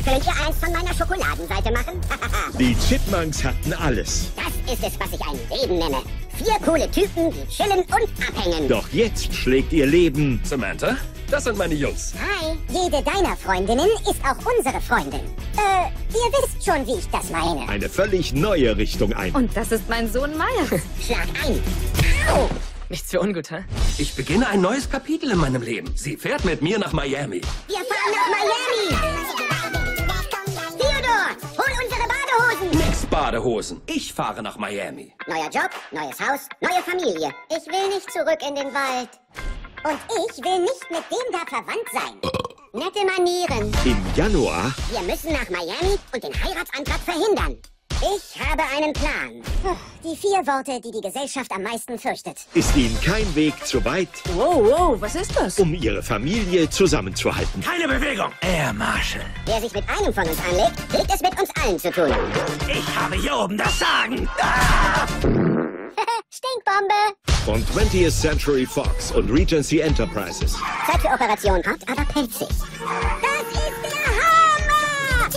Könnt ihr eins von meiner Schokoladenseite machen? Die Chipmunks hatten alles. Das ist es, was ich ein Leben nenne. 4 coole Typen, die chillen und abhängen. Doch jetzt schlägt ihr Leben. Samantha, das sind meine Jungs. Hi. Jede deiner Freundinnen ist auch unsere Freundin. Ihr wisst schon, wie ich das meine. Eine völlig neue Richtung ein. Und das ist mein Sohn Miles. Schlag ein. Au! Nichts für ungut, hä? Ich beginne ein neues Kapitel in meinem Leben. Sie fährt mit mir nach Miami. Wir fahren nach Miami. Theodor, hol unsere Badehosen. Nix Badehosen. Ich fahre nach Miami. Neuer Job, neues Haus, neue Familie. Ich will nicht zurück in den Wald. Und ich will nicht mit dem da verwandt sein. Nette Manieren. Im Januar Wir müssen nach Miami und den Heiratsantrag verhindern. Ich habe einen Plan. Die 4 Worte, die die Gesellschaft am meisten fürchtet. ist ihnen kein Weg zu weit, Wow, was ist das? um ihre Familie zusammenzuhalten. Keine Bewegung. Air Marshal. Wer sich mit einem von uns anlegt, legt es mit uns allen zu tun. Ich habe hier oben das Sagen. Stinkbombe. Von 20th Century Fox und Regency Enterprises. Zeit für Operation Hart, aber pelzig. Das ist der Hammer!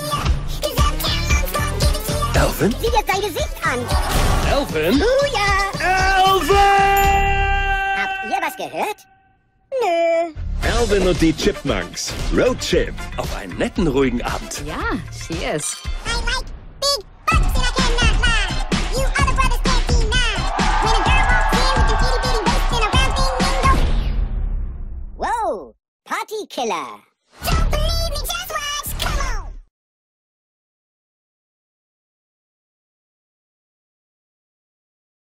Elvin? Sieh dir sein Gesicht an. Elvin? Ja. Elvin! Habt ihr was gehört? Nö. Alvin und die Chipmunks. Roadtrip. Auf einen netten, ruhigen Abend. Ja, cheers. I like big butts and I cannot lie. You other brothers can't deny. When a girl walks in with an itty bitty waist and a round thing in the... Whoa, Party Killer.